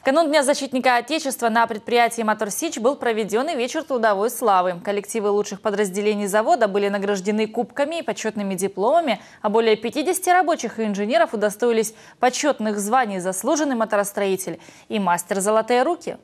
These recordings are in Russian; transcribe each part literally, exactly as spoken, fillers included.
Канун Дня защитника Отечества на предприятии «Мотор Сич» был проведен и вечер трудовой славы. Коллективы лучших подразделений завода были награждены кубками и почетными дипломами, а более пятидесяти рабочих и инженеров удостоились почетных званий «Заслуженный моторостроитель» и «Мастер золотые руки».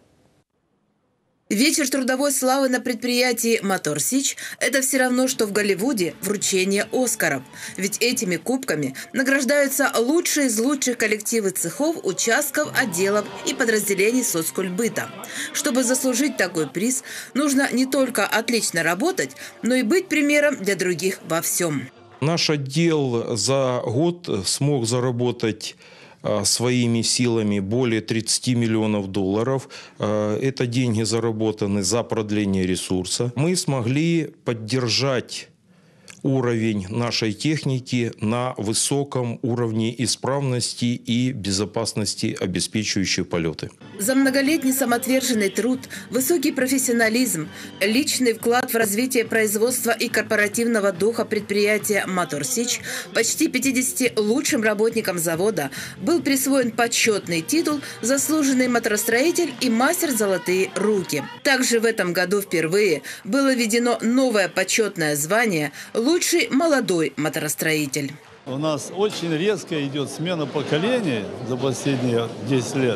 Вечер трудовой славы на предприятии «Мотор Сич» – это все равно, что в Голливуде вручение «Оскаров». Ведь этими кубками награждаются лучшие из лучших коллективы цехов, участков, отделов и подразделений соцкультбыта. Чтобы заслужить такой приз, нужно не только отлично работать, но и быть примером для других во всем. Наш отдел за год смог заработать своими силами более тридцати миллионов долларов. Это деньги заработаны за продление ресурса. Мы смогли поддержать уровень нашей техники на высоком уровне исправности и безопасности, обеспечивающей полеты. За многолетний самоотверженный труд, высокий профессионализм, личный вклад в развитие производства и корпоративного духа предприятия «Мотор Сич» почти пятидесяти лучшим работникам завода был присвоен почетный титул «Заслуженный моторостроитель» и «Мастер золотые руки». Также в этом году впервые было введено новое почетное звание «Лучший молодой моторостроитель». У нас очень резко идет смена поколений за последние десять лет.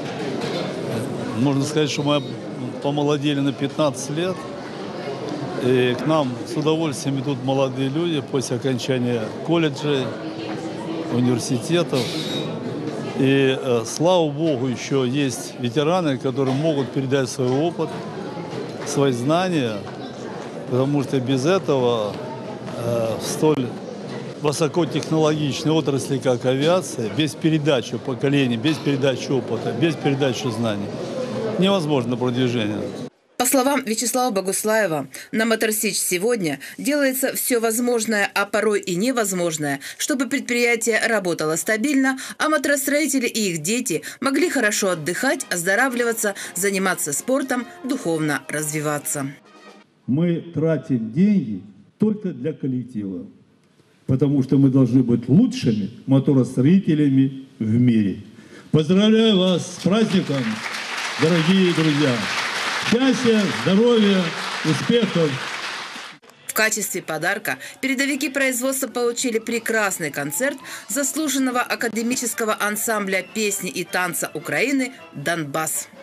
Можно сказать, что мы помолодели на пятнадцать лет. И к нам с удовольствием идут молодые люди после окончания колледжей, университетов. И э, слава богу, еще есть ветераны, которые могут передать свой опыт, свои знания, потому что без этого э, в столь высокотехнологичной отрасли, как авиация, без передачи поколений, без передачи опыта, без передачи знаний невозможно продвижение. По словам Вячеслава Богуслаева, на «Мотор Сич» сегодня делается все возможное, а порой и невозможное, чтобы предприятие работало стабильно, а моторостроители и их дети могли хорошо отдыхать, оздоравливаться, заниматься спортом, духовно развиваться. Мы тратим деньги только для коллектива, потому что мы должны быть лучшими моторостроителями в мире. Поздравляю вас с праздником, дорогие друзья! Счастья, здоровья, успехов! В качестве подарка передовики производства получили прекрасный концерт заслуженного академического ансамбля песни и танца Украины «Донбасс».